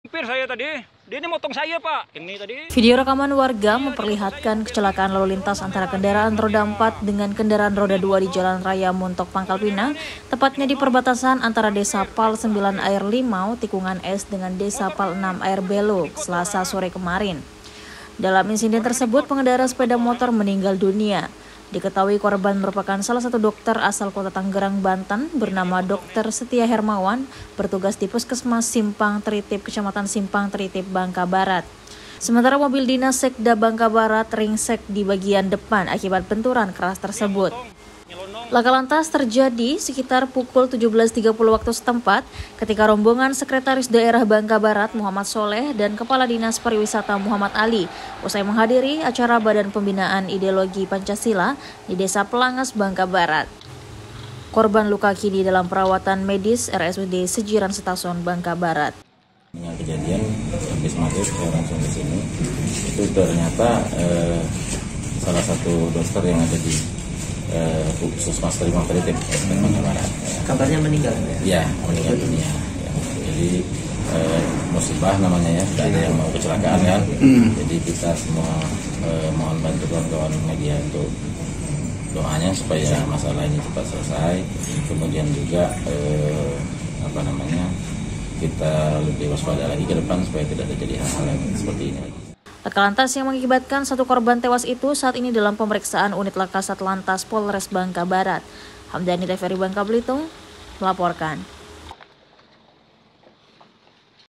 Hampir saya tadi, dia ini motong saya Pak. Ini tadi. Video rekaman warga memperlihatkan kecelakaan lalu lintas antara kendaraan roda 4 dengan kendaraan roda 2 di Jalan Raya Montok Pangkal Pinang, tepatnya di perbatasan antara Desa Pal 9 Air Limau, Tikungan Es dengan Desa Pal 6 Air Belo, Selasa sore kemarin. Dalam insiden tersebut, pengendara sepeda motor meninggal dunia. Diketahui korban merupakan salah satu dokter asal kota Tangerang, Banten bernama Dr. Setia Hermawan, bertugas di Puskesmas Simpang Tritip, Kecamatan Simpang Tritip, Bangka Barat. Sementara mobil dinas Sekda Bangka Barat ringsek di bagian depan akibat benturan keras tersebut. Laka lantas terjadi sekitar pukul 17.30 waktu setempat ketika rombongan Sekretaris Daerah Bangka Barat Muhammad Soleh dan Kepala Dinas Pariwisata Muhammad Ali usai menghadiri acara Badan Pembinaan Ideologi Pancasila di Desa Pelangas, Bangka Barat. Korban luka kini dalam perawatan medis RSUD Sejiran Setason, Bangka Barat. Dengan kejadian habis maghrib saya langsung ke sini, itu ternyata salah satu dokter yang ada di Puskesmas Simpang Tritip, Bangka Barat. Kabarnya meninggal? Ya, meninggal dunia. Ya. Jadi musibah namanya ya, sudah ada yang mau kecelakaan kan. Jadi kita semua mohon bantu kawan-kawan media untuk doanya supaya masalah ini cepat selesai. Kemudian juga kita lebih waspada lagi ke depan supaya tidak terjadi hal-hal yang seperti ini lagi. Laka lantas yang mengakibatkan satu korban tewas itu saat ini dalam pemeriksaan unit laka Satlantas Polres Bangka Barat. Hamdani TVRI Bangka Belitung melaporkan.